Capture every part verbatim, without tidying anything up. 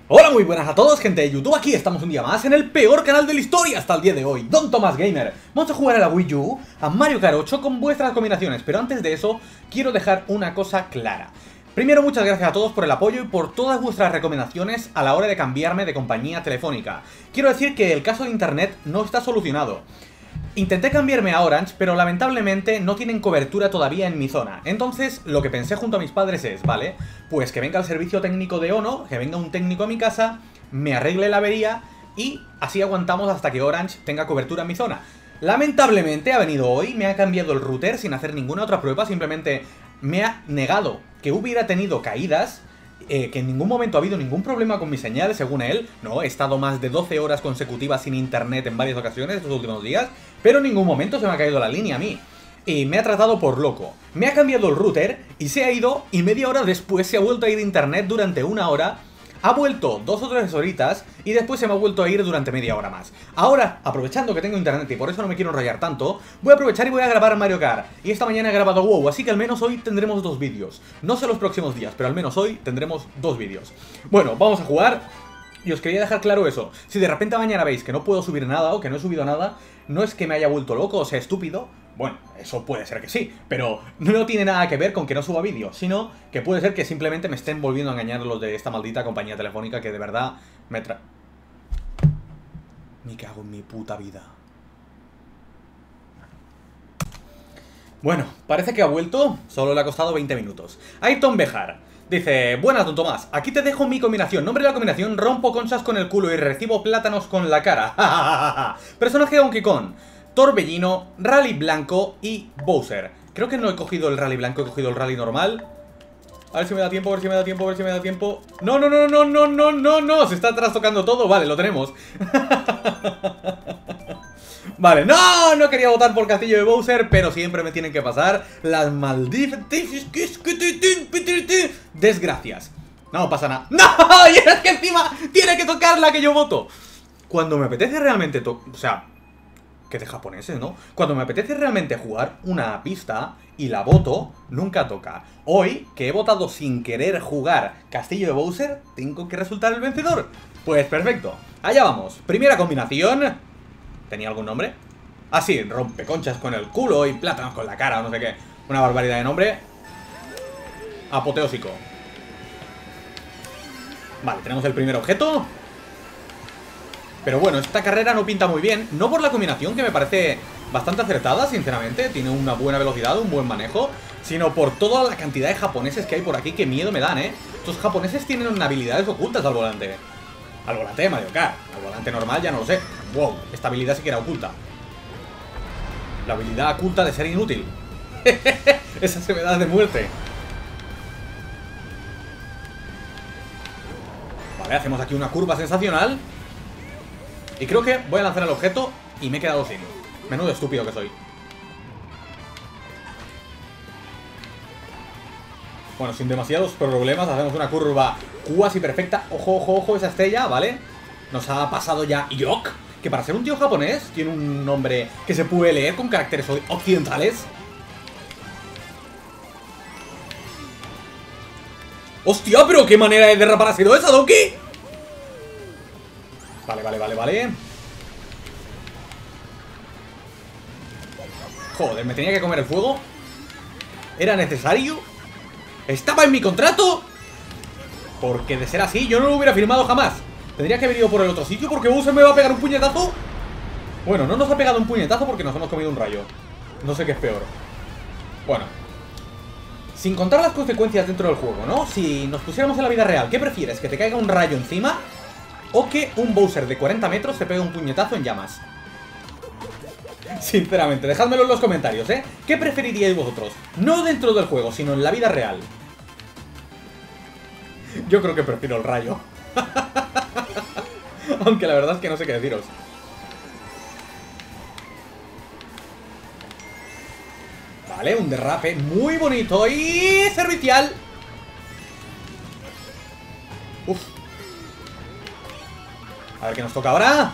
Hola, muy buenas a todos, gente de YouTube. Aquí estamos un día más en el peor canal de la historia hasta el día de hoy, Don Tomás Gamer. Vamos a jugar a la Wii U, a Mario Kart ocho con vuestras combinaciones. Pero antes de eso, quiero dejar una cosa clara. Primero, muchas gracias a todos por el apoyo y por todas vuestras recomendaciones a la hora de cambiarme de compañía telefónica. Quiero decir que el caso de internet no está solucionado. Intenté cambiarme a Orange, pero lamentablemente no tienen cobertura todavía en mi zona. Entonces, lo que pensé junto a mis padres es, vale, pues que venga el servicio técnico de Ono, que venga un técnico a mi casa, me arregle la avería y así aguantamos hasta que Orange tenga cobertura en mi zona. Lamentablemente ha venido hoy, me ha cambiado el router sin hacer ninguna otra prueba, simplemente me ha negado que hubiera tenido caídas. Eh, que en ningún momento ha habido ningún problema con mi señal, según él. No, he estado más de doce horas consecutivas sin internet en varias ocasiones estos últimos días, pero en ningún momento se me ha caído la línea a mí. Y me ha tratado por loco. Me ha cambiado el router y se ha ido, y media hora después se ha vuelto a ir internet durante una hora. Ha vuelto dos o tres horitas y después se me ha vuelto a ir durante media hora más. Ahora, aprovechando que tengo internet y por eso no me quiero enrollar tanto, voy a aprovechar y voy a grabar Mario Kart. Y esta mañana he grabado WoW, así que al menos hoy tendremos dos vídeos. No sé los próximos días, pero al menos hoy tendremos dos vídeos. Bueno, vamos a jugar. Y os quería dejar claro eso. Si de repente mañana veis que no puedo subir nada o que no he subido nada, no es que me haya vuelto loco o sea estúpido. Bueno, eso puede ser que sí, pero no tiene nada que ver con que no suba vídeo, sino que puede ser que simplemente me estén volviendo a engañar los de esta maldita compañía telefónica que de verdad me tra... Me cago en mi puta vida. Bueno, parece que ha vuelto, solo le ha costado veinte minutos. Ayrton Bejar dice: buenas, Don Tomás, aquí te dejo mi combinación. Nombre de la combinación: rompo conchas con el culo y recibo plátanos con la cara. Personaje de Donkey Kong: Torbellino, Rally Blanco y Bowser. Creo que no he cogido el Rally Blanco, he cogido el Rally normal. A ver si me da tiempo, a ver si me da tiempo, a ver si me da tiempo. No, no, no, no, no, no, no, no. Se está trastocando todo. Vale, lo tenemos. Vale, no, no quería votar por Castillo de Bowser, pero siempre me tienen que pasar las malditas desgracias. No pasa nada. ¡No! Y es que encima tiene que tocar la que yo voto. Cuando me apetece realmente to... O sea... que de japoneses, ¿no? Cuando me apetece realmente jugar una pista y la voto, nunca toca. Hoy, que he votado sin querer jugar Castillo de Bowser, tengo que resultar el vencedor. Pues perfecto, allá vamos. Primera combinación. ¿Tenía algún nombre? Ah, sí, rompeconchas con el culo y plátanos con la cara o no sé qué. Una barbaridad de nombre. Apoteósico. Vale, tenemos el primer objeto. Pero bueno, esta carrera no pinta muy bien. No por la combinación, que me parece bastante acertada, sinceramente. Tiene una buena velocidad, un buen manejo, sino por toda la cantidad de japoneses que hay por aquí. Que miedo me dan, ¿eh? Estos japoneses tienen habilidades ocultas al volante. Al volante de Mario Kart. Al volante normal ya no lo sé. Wow, esta habilidad sí que era oculta. La habilidad oculta de ser inútil. Esa se me da de muerte. Vale, hacemos aquí una curva sensacional. Y creo que voy a lanzar el objeto y me he quedado sin. Menudo estúpido que soy. Bueno, sin demasiados problemas hacemos una curva cuasi perfecta. Ojo, ojo, ojo, esa estrella, ¿vale? Nos ha pasado ya Yok, que para ser un tío japonés tiene un nombre que se puede leer con caracteres occidentales. ¡Hostia! ¿Pero qué manera de derrapar ha sido esa, Donkey? Vale, vale, vale, vale. Joder, ¿me tenía que comer el fuego? ¿Era necesario? ¿Estaba en mi contrato? Porque de ser así, yo no lo hubiera firmado jamás. Tendría que haber ido por el otro sitio porque Bowser me va a pegar un puñetazo. Bueno, no nos ha pegado un puñetazo porque nos hemos comido un rayo. No sé qué es peor. Bueno, sin contar las consecuencias dentro del juego, ¿no? Si nos pusiéramos en la vida real, ¿qué prefieres? ¿Que te caiga un rayo encima? ¿O que un Bowser de cuarenta metros se pegue un puñetazo en llamas? Sinceramente, dejádmelo en los comentarios, ¿eh? ¿Qué preferiríais vosotros? No dentro del juego, sino en la vida real. Yo creo que prefiero el rayo. Aunque la verdad es que no sé qué deciros. Vale, un derrape muy bonito y servicial. Uf. A ver qué nos toca ahora.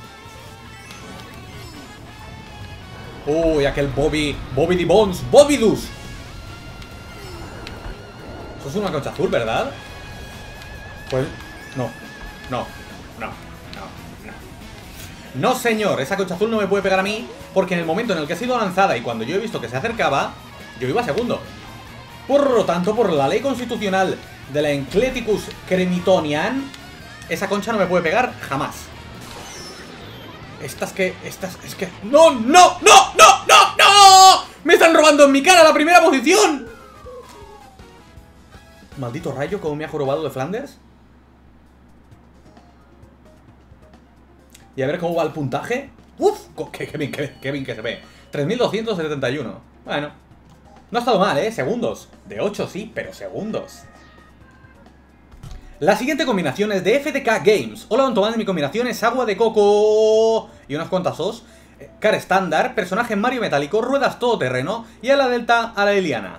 Uy, aquel Bobby Bobby de Bones, Bobby Dus. Eso es una concha azul, ¿verdad? Pues, no. no, no, no, no. No, señor, esa concha azul no me puede pegar a mí, porque en el momento en el que ha sido lanzada y cuando yo he visto que se acercaba, yo iba segundo. Por lo tanto, por la ley constitucional de la Encleticus Cremitonian, esa concha no me puede pegar jamás. Estas que... Estas... Es que... ¡No, no, no, no, no, no! ¡Me están robando en mi cara la primera posición! Maldito rayo, ¿cómo me ha jorobado de Flanders? Y a ver cómo va el puntaje. ¡Uf! ¡Qué, qué bien, qué, qué bien que se ve! tres mil doscientos setenta y uno. Bueno, no ha estado mal, ¿eh? Segundos. De ocho sí, pero segundos. La siguiente combinación es de F D K Games. Hola, don Tomás, mi combinación es agua de coco y unas cuantas os. Car estándar, personaje Mario metálico, ruedas todoterreno y a la delta a la Eliana.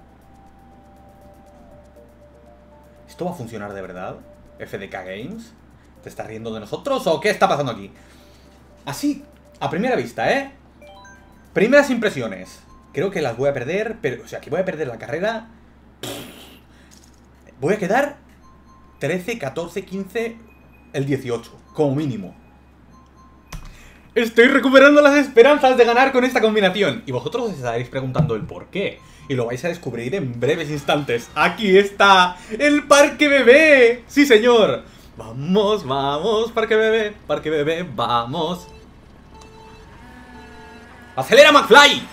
¿Esto va a funcionar de verdad? ¿F D K Games? ¿Te estás riendo de nosotros o qué está pasando aquí? Así, a primera vista, ¿eh? Primeras impresiones. Creo que las voy a perder, pero... O sea, que voy a perder la carrera. Voy a quedar trece, catorce, quince, el dieciocho, como mínimo. Estoy recuperando las esperanzas de ganar con esta combinación. Y vosotros os estaréis preguntando el por qué. Y lo vais a descubrir en breves instantes. ¡Aquí está! ¡El Parque Bebé! ¡Sí, señor! Vamos, vamos, Parque Bebé, Parque Bebé, vamos. ¡Acelera, McFly!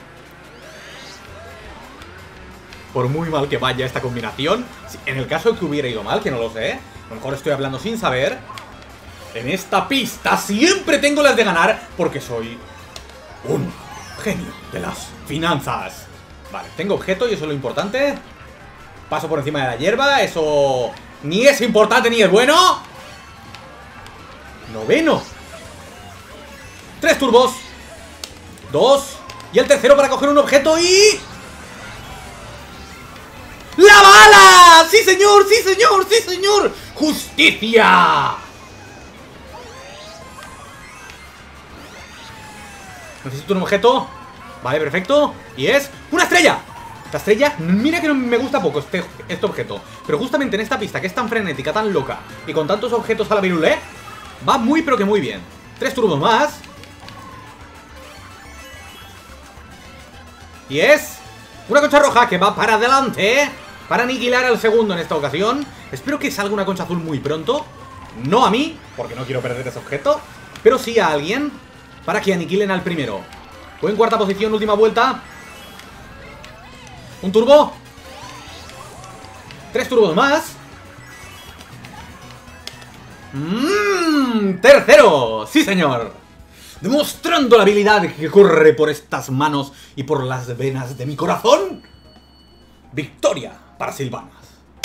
Por muy mal que vaya esta combinación, en el caso de que hubiera ido mal, que no lo sé, a lo mejor estoy hablando sin saber, en esta pista siempre tengo las de ganar porque soy un genio de las finanzas. Vale, tengo objeto y eso es lo importante. Paso por encima de la hierba, eso ni es importante ni es bueno. Noveno. Tres turbos. Dos. Y el tercero para coger un objeto y... ¡La bala! ¡Sí, señor! ¡Sí, señor! ¡Sí, señor! ¡Justicia! Necesito un objeto. Vale, perfecto. Y es una estrella. Esta estrella, mira que no me gusta poco este, este objeto. Pero justamente en esta pista que es tan frenética, tan loca y con tantos objetos a la virulé, va muy pero que muy bien. Tres turbos más. Y es una concha roja que va para adelante para aniquilar al segundo en esta ocasión. Espero que salga una concha azul muy pronto. No a mí, porque no quiero perder ese objeto, pero sí a alguien para que aniquilen al primero. Voy en cuarta posición, última vuelta. Un turbo. Tres turbos más. Mmm, tercero. Sí, señor. Demostrando la habilidad que corre por estas manos y por las venas de mi corazón. Victoria para Silvanas.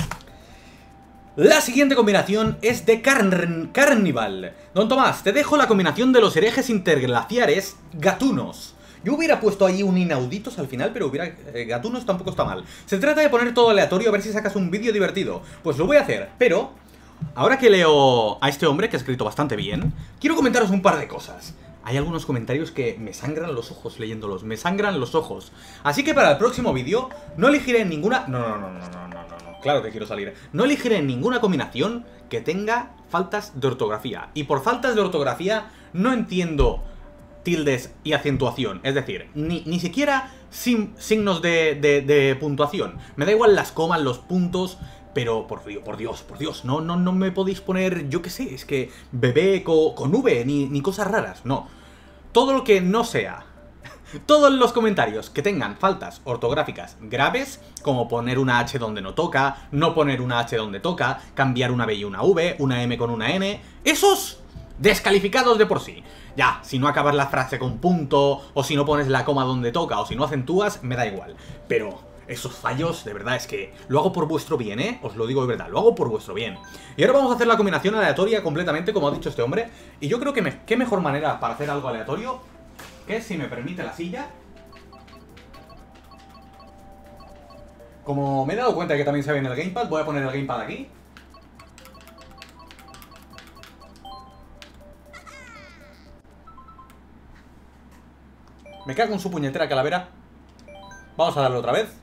La siguiente combinación es de Carn Carnival. Don Tomás, te dejo la combinación de los herejes interglaciares gatunos. Yo hubiera puesto ahí un inauditos al final, pero hubiera... Eh, gatunos tampoco está mal. Se trata de poner todo aleatorio a ver si sacas un vídeo divertido. Pues lo voy a hacer, pero... Ahora que leo a este hombre, que ha escrito bastante bien, quiero comentaros un par de cosas. Hay algunos comentarios que me sangran los ojos leyéndolos, me sangran los ojos. Así que para el próximo vídeo no elegiré ninguna... No, no, no, no, no, no, no, no, claro que quiero salir. No elegiré ninguna combinación que tenga faltas de ortografía. Y por faltas de ortografía no entiendo tildes y acentuación. Es decir, ni, ni siquiera sin, signos de, de, de puntuación. Me da igual las comas, los puntos... Pero, por Dios, por Dios, por Dios, no, no, no me podéis poner, yo qué sé, es que bebé co, con V, ni, ni cosas raras, no. Todo lo que no sea, todos los comentarios que tengan faltas ortográficas graves, como poner una H donde no toca, no poner una H donde toca, cambiar una B y una V, una M con una N, esos descalificados de por sí. Ya, si no acabas la frase con punto, o si no pones la coma donde toca, o si no acentúas, me da igual, pero... Esos fallos, de verdad, es que lo hago por vuestro bien, ¿eh? Os lo digo de verdad, lo hago por vuestro bien. Y ahora vamos a hacer la combinación aleatoria completamente, como ha dicho este hombre. Y yo creo que me, qué mejor manera para hacer algo aleatorio que, si me permite la silla... Como me he dado cuenta de que también se ve en el gamepad, voy a poner el gamepad aquí. Me cago en su puñetera calavera. Vamos a darle otra vez.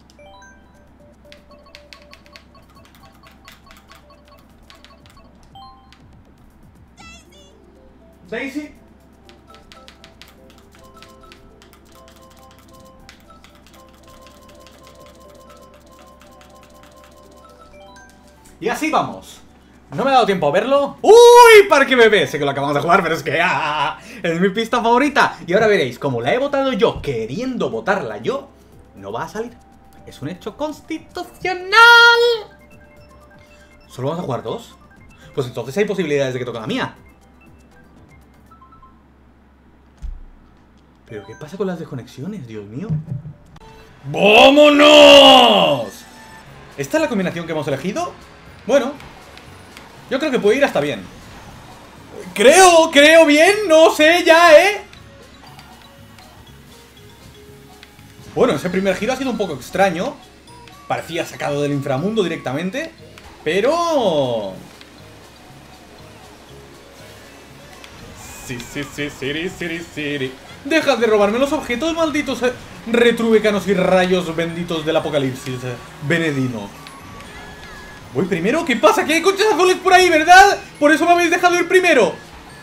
Daisy. Y así vamos. No me ha dado tiempo a verlo. ¡Uy! Parque Bebé. Sé que lo acabamos de jugar, pero es que ¡ah! Es mi pista favorita. Y ahora veréis, como la he votado yo, queriendo votarla yo, no va a salir. Es un hecho constitucional. ¿Solo vamos a jugar dos? Pues entonces hay posibilidades de que toque la mía. ¿Pero qué pasa con las desconexiones, Dios mío? ¡Vámonos! ¿Esta es la combinación que hemos elegido? Bueno, yo creo que puede ir hasta bien. Creo, creo bien, no sé ya, ¿eh? Bueno, ese primer giro ha sido un poco extraño. Parecía sacado del inframundo directamente. Pero... Sí, sí, sí, sí, sí, sí. Dejad de robarme los objetos, malditos eh, retruécanos y rayos benditos del apocalipsis, eh, Benedino. Voy primero, ¿qué pasa? ¿Que hay conchas azules por ahí, verdad? Por eso me habéis dejado ir primero.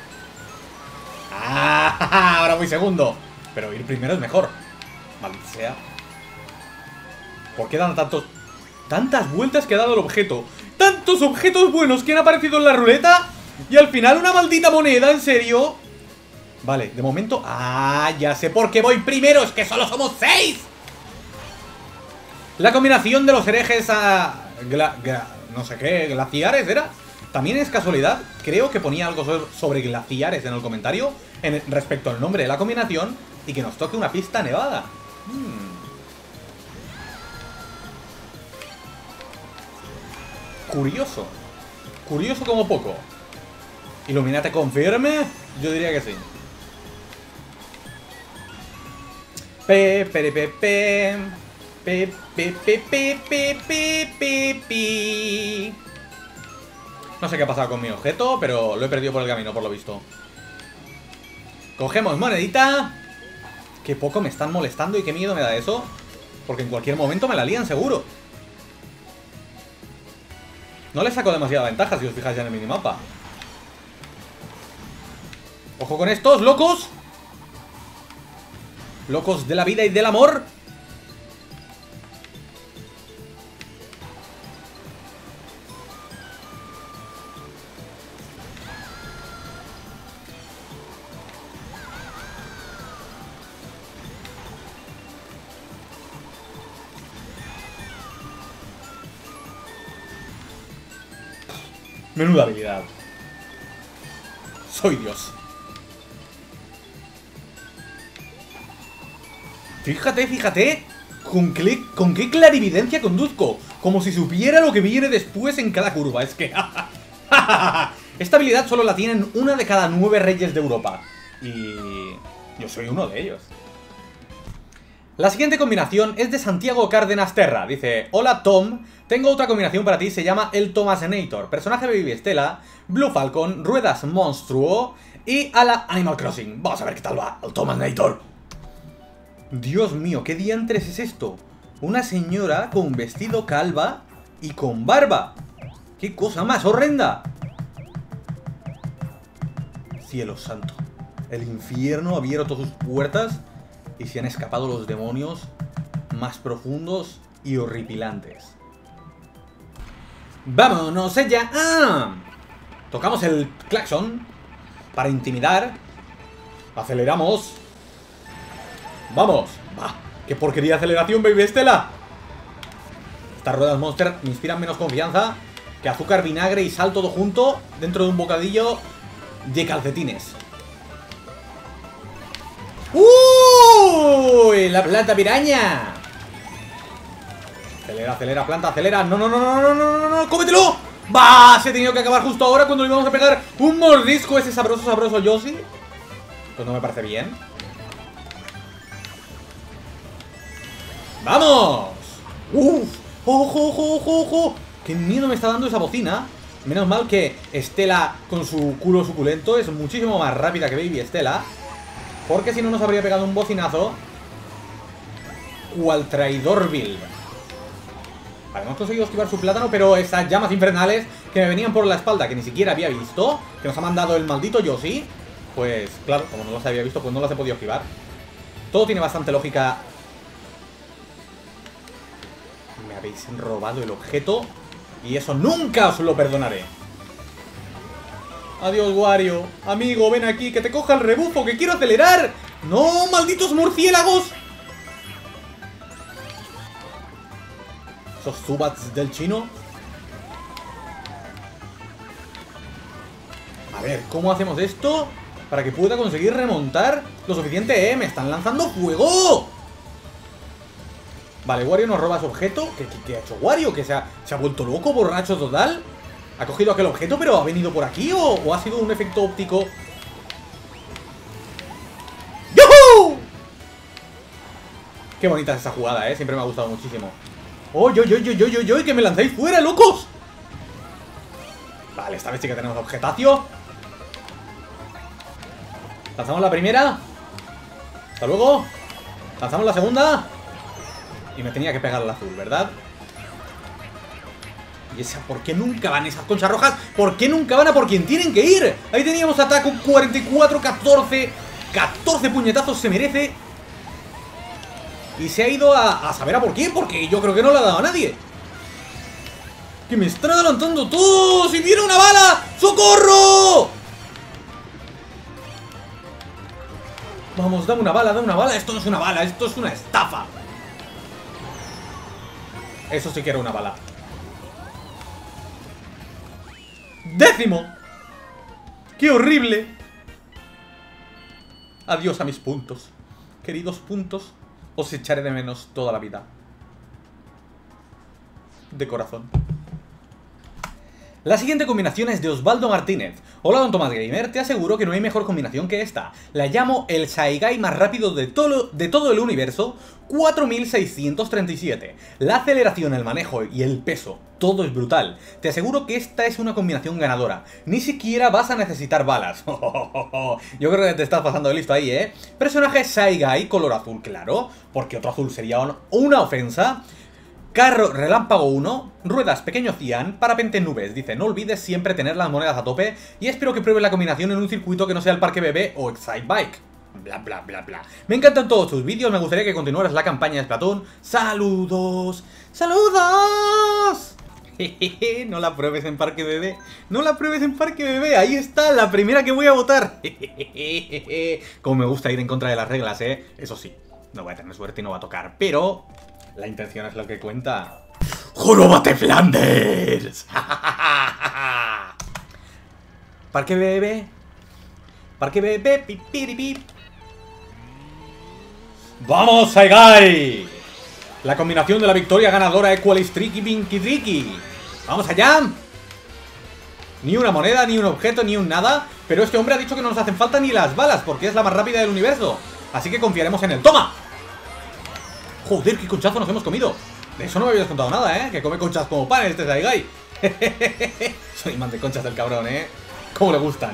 Ah, ahora voy segundo. Pero ir primero es mejor. Maldita sea. ¿Por qué dan tantos... tantas vueltas que ha dado el objeto? Tantos objetos buenos que han aparecido en la ruleta. Y al final una maldita moneda, ¿en serio? Vale, de momento... Ah, ya sé por qué voy primero. Es que solo somos seis. La combinación de los herejes a... Gla... Gla... no sé qué, glaciares era. También es casualidad, creo que ponía algo sobre glaciares en el comentario en, respecto al nombre de la combinación y que nos toque una pista nevada. Hmm. Curioso. Curioso como poco. Illuminate confirme, yo diría que sí. Pe, pe, pe, pe. Pe, pe, pe, pe, pe, pe, pe, pe. No sé qué ha pasado con mi objeto, pero lo he perdido por el camino, por lo visto. Cogemos monedita. Qué poco me están molestando y qué miedo me da eso. Porque en cualquier momento me la lían seguro. No le saco demasiada ventaja si os fijáis ya en el minimapa. Ojo con estos, locos. Locos de la vida y del amor. Menuda habilidad. Soy Dios. Fíjate, fíjate con qué, con qué clarividencia conduzco. Como si supiera lo que viene después en cada curva. Es que... esta habilidad solo la tienen una de cada nueve reyes de Europa. Y... yo soy uno de ellos. La siguiente combinación es de Santiago Cárdenas Terra. Dice: hola Tom, tengo otra combinación para ti, se llama el Thomasenator. Personaje de Baby Estela, Blue Falcon, Ruedas Monstruo y a la Animal Crossing. Vamos a ver qué tal va el Thomasenator. Dios mío, ¿qué diantres es esto? Una señora con vestido calva y con barba. ¡Qué cosa más horrenda! Cielo santo. El infierno ha abierto sus puertas y se han escapado los demonios más profundos y horripilantes. ¡Vámonos ella! ¡Ah! Tocamos el claxon para intimidar. Aceleramos. ¡Vamos! ¡Bah! ¡Qué porquería de aceleración, Baby Estela! Estas ruedas Monster me inspiran menos confianza que azúcar, vinagre y sal todo junto dentro de un bocadillo de calcetines. ¡Uy! ¡La planta piraña! Acelera, acelera, planta, acelera. ¡No, no, no, no, no, no, no, no! ¡Cómetelo! ¡Bah! Se ha tenido que acabar justo ahora cuando le íbamos a pegar un mordisco a ese sabroso, sabroso Yoshi. Pues no me parece bien. ¡Vamos! ¡Uf! ¡Ojo, ojo, ojo, ojo! ¡Qué miedo me está dando esa bocina! Menos mal que Estela, con su culo suculento, es muchísimo más rápida que Baby Estela. Porque si no nos habría pegado un bocinazo. Cual traidorville. Vale, hemos conseguido esquivar su plátano, pero esas llamas infernales que me venían por la espalda, que ni siquiera había visto, que nos ha mandado el maldito Yoshi, Pues claro, como no las había visto, pues no las he podido esquivar. Todo tiene bastante lógica. Me habéis robado el objeto y eso nunca os lo perdonaré. Adiós, Wario. Amigo, ven aquí, que te coja el rebufo, que quiero acelerar. ¡No, malditos murciélagos! Esos Zubats del chino. A ver, ¿cómo hacemos esto para que pueda conseguir remontar lo suficiente? ¡Eh! ¡Me están lanzando fuego! Vale, Wario nos roba ese objeto. ¿Qué, qué, qué ha hecho Wario? ¿Que se ha, se ha vuelto loco, borracho total? ¿Ha cogido aquel objeto pero ha venido por aquí? ¿O, o ha sido un efecto óptico? ¡Yuhu! Qué bonita es esa jugada, ¿eh? Siempre me ha gustado muchísimo. ¡Oh, yo, yo, yo, yo, yo, yo! ¡Que me lanzáis fuera, locos! Vale, esta vez sí que tenemos objetacio. Lanzamos la primera. Hasta luego. Lanzamos la segunda. Y me tenía que pegar al azul, ¿verdad? ¿Y esa por qué nunca van esas conchas rojas? ¿Por qué nunca van a por quien tienen que ir? Ahí teníamos ataque cuarenta y cuatro, catorce. catorce puñetazos se merece. Y se ha ido a, a saber a por quién, porque yo creo que no le ha dado a nadie. ¡Que me están adelantando todo! ¡Si viene una bala! ¡Socorro! Vamos, dame una bala, dame una bala. Esto no es una bala, esto es una estafa. Eso sí que era una bala. ¡Décimo! ¡Qué horrible! Adiós a mis puntos. Queridos puntos, os echaré de menos toda la vida. De corazón. La siguiente combinación es de Osvaldo Martínez. Hola, Don Tomás Gamer, te aseguro que no hay mejor combinación que esta. La llamo el Saigai más rápido de todo, de todo el universo, cuatro mil seiscientos treinta y siete. La aceleración, el manejo y el peso, todo es brutal. Te aseguro que esta es una combinación ganadora. Ni siquiera vas a necesitar balas. Yo creo que te estás pasando de listo ahí, ¿eh? Personaje Saigai, color azul claro, porque otro azul sería una ofensa. Carro relámpago uno, ruedas pequeño cian, parapente en nubes. Dice, no olvides siempre tener las monedas a tope y espero que pruebes la combinación en un circuito que no sea el Parque Bebé o Excite Bike. Bla, bla, bla, bla. Me encantan todos tus vídeos, me gustaría que continuaras la campaña de Splatoon. ¡Saludos! ¡Saludos! Jejeje, no la pruebes en Parque Bebé. No la pruebes en Parque Bebé. Ahí está, la primera que voy a votar. Jejeje. Como me gusta ir en contra de las reglas, ¿eh? Eso sí, no voy a tener suerte y no va a tocar, pero la intención es lo que cuenta. ¡Joróbate, Flanders! Parque Bebé. Parque Bebé, pipiripip. ¡Vamos, Saigai! La combinación de la victoria ganadora Equalis Tricky Pinky Tricky. ¡Vamos allá! Ni una moneda, ni un objeto, ni un nada. Pero este hombre ha dicho que no nos hacen falta ni las balas, porque es la más rápida del universo. Así que confiaremos en él. ¡Toma! Joder, qué conchazo nos hemos comido. De eso no me habías contado nada, ¿eh? Que come conchas como pan este Saigai. Soy imán de conchas del cabrón, ¿eh? ¿Cómo le gustan?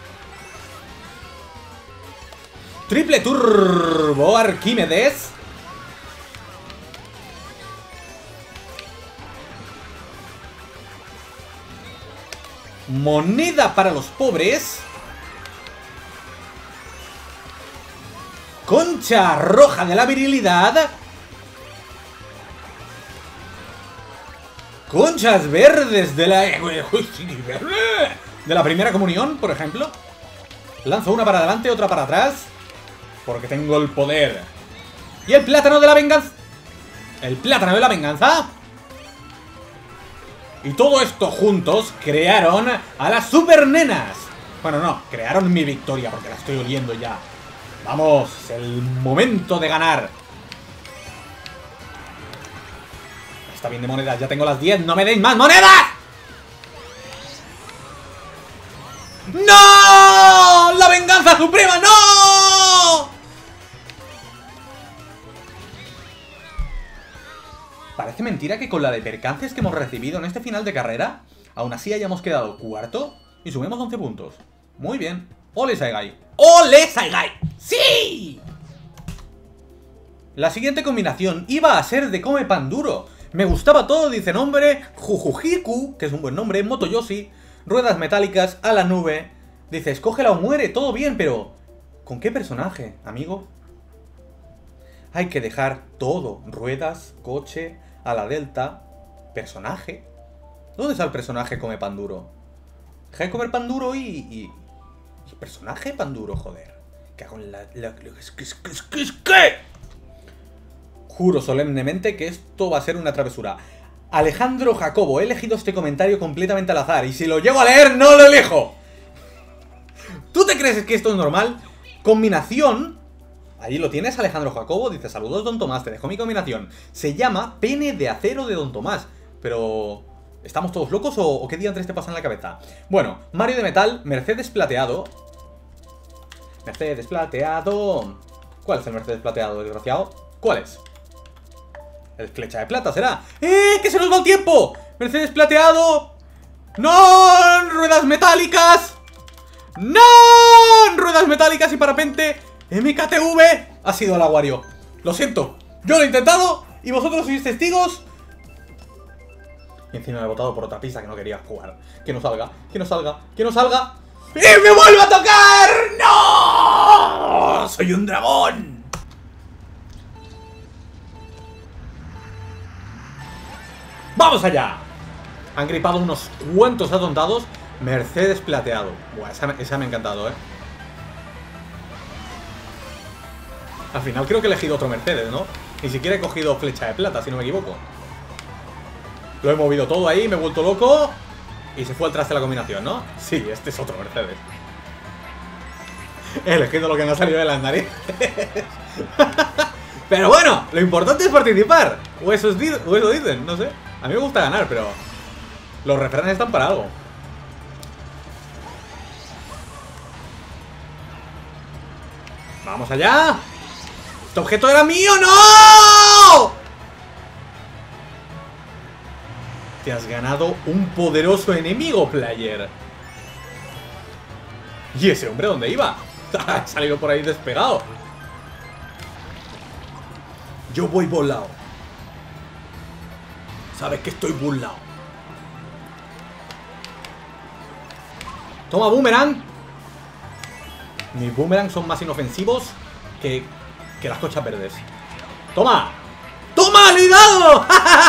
Triple Turbo Arquímedes. Moneda para los pobres. Concha roja de la virilidad. Conchas verdes de la... de la primera comunión, por ejemplo. Lanzo una para adelante, otra para atrás, porque tengo el poder. Y el plátano de la venganza. El plátano de la venganza. Y todo esto juntos crearon a las super nenas. Bueno, no, crearon mi victoria, porque la estoy oliendo ya. Vamos, es el momento de ganar. Está bien de monedas, ya tengo las diez, no me deis más monedas. ¡No! ¡La venganza suprema! ¡No! Parece mentira que con la de percances que hemos recibido en este final de carrera, aún así hayamos quedado cuarto y subimos once puntos. Muy bien. ¡Ole, Saigai! ¡Ole, Saigai! ¡Sí! La siguiente combinación iba a ser de Come Pan Duro. Me gustaba todo, dice nombre, Jujujiku, que es un buen nombre, Motoyoshi, ruedas metálicas a la nube, Dice, escógela o muere, todo bien, pero... ¿con qué personaje, amigo? Hay que dejar todo. Ruedas, coche, ala delta, personaje. ¿Dónde está el personaje come pan duro? Deja de comer pan duro y... y, y personaje pan duro, joder. ¿Qué hago en la... la, la ¿qué, qué, qué, qué? Juro solemnemente que esto va a ser una travesura. Alejandro Jacobo, he elegido este comentario completamente al azar. Y si lo llego a leer, no lo elijo. ¿Tú te crees que esto es normal? Combinación. Ahí lo tienes, Alejandro Jacobo. Dice, saludos, Don Tomás, te dejo mi combinación. Se llama pene de acero de Don Tomás. Pero... ¿estamos todos locos o, o qué día antes te pasa en la cabeza? Bueno, Mario de metal, Mercedes plateado. Mercedes plateado. ¿Cuál es el Mercedes plateado, desgraciado? ¿Cuál es? El flecha de plata será. ¡Eh! ¡Que se nos va el tiempo! Mercedes plateado. ¡No! ¡Ruedas metálicas! ¡No! ¡Ruedas metálicas y parapente! M K T V ha sido el Aguario. Lo siento. Yo lo he intentado y vosotros sois testigos. Y encima me he votado por otra pista que no quería jugar. Que no salga, que no salga, que no salga. ¡Y me vuelve a tocar! ¡No! ¡Soy un dragón! ¡Vamos allá! Han gripado unos cuantos atontados. Mercedes plateado. Buah, esa, esa me ha encantado, ¿eh? Al final creo que he elegido otro Mercedes, ¿no? Ni siquiera he cogido flecha de plata, si no me equivoco. Lo he movido todo ahí, me he vuelto loco. Y se fue al traste la combinación, ¿no? Sí, este es otro Mercedes. He elegido lo que me ha salido de las narices. Pero bueno, lo importante es participar. O eso, es, o eso dicen, no sé. A mí me gusta ganar, pero los refranes están para algo. ¡Vamos allá! ¡Este objeto era mío! ¡No! Te has ganado un poderoso enemigo, player. ¿Y ese hombre dónde iba? Ha salido por ahí despegado. Yo voy volado. Sabes que estoy burlado. Toma, boomerang. Mis boomerangs son más inofensivos que, que las cochas verdes. ¡Toma! ¡Toma! ¡Le he dado!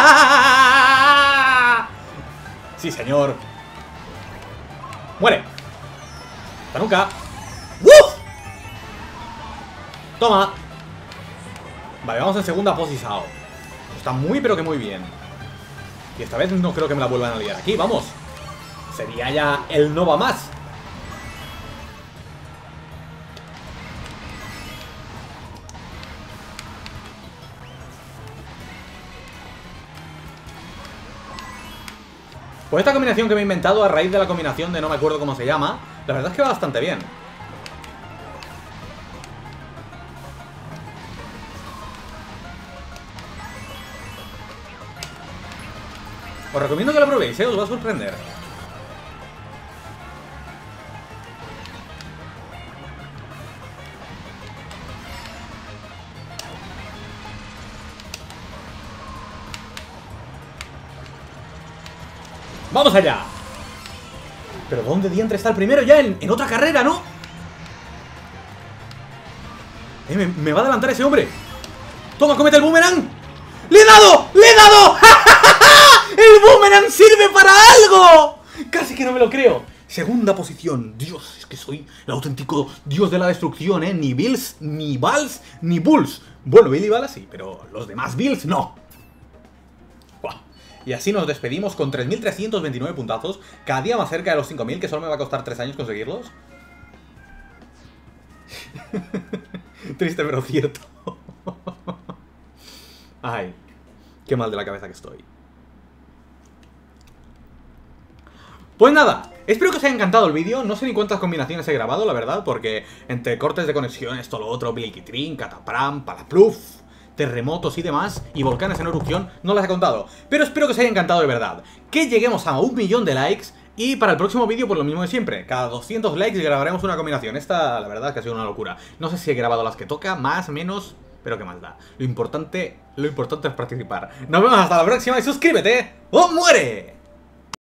Sí, señor. ¡Muere! ¡Hasta nunca! ¡Uf! Toma. Vale, vamos en segunda posición. Está muy pero que muy bien. Y esta vez no creo que me la vuelvan a liar aquí, vamos. Sería ya el no va más. Pues esta combinación que me he inventado a raíz de la combinación de no me acuerdo cómo se llama, la verdad es que va bastante bien. Os recomiendo que lo probéis, ¿eh? Os va a sorprender. ¡Vamos allá! Pero ¿dónde diantre está el primero? Ya en, en otra carrera, ¿no? Eh, me, me va a adelantar ese hombre. ¡Toma, comete el boomerang! ¡Le he dado! ¡Le he dado! ¡El boomerang sirve para algo! Casi que no me lo creo. Segunda posición. Dios, es que soy el auténtico dios de la destrucción, ¿eh? Ni Bills, ni Vals, ni Bulls. Bueno, Bill y Bala sí, pero los demás Bills no. Buah. Y así nos despedimos con tres mil trescientos veintinueve puntazos. Cada día más cerca de los cinco mil, que solo me va a costar tres años conseguirlos. Triste pero cierto. Ay, qué mal de la cabeza que estoy. Pues nada, espero que os haya encantado el vídeo. No sé ni cuántas combinaciones he grabado, la verdad, porque entre cortes de conexión, esto, lo otro, Blinkitrin, Catapram, Palapluf, terremotos y demás, y volcanes en erupción, no las he contado. Pero espero que os haya encantado de verdad. Que lleguemos a un millón de likes. Y para el próximo vídeo, pues lo mismo de siempre. Cada doscientos likes grabaremos una combinación. Esta, la verdad, es que ha sido una locura. No sé si he grabado las que toca, más, menos, pero qué más da. Lo importante, lo importante es participar. Nos vemos hasta la próxima y suscríbete o muere.